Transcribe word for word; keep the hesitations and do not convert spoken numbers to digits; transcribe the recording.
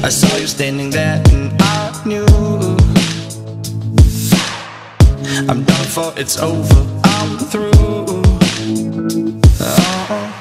I saw you standing there and I knew I'm done for, it's over, I'm through. Oh.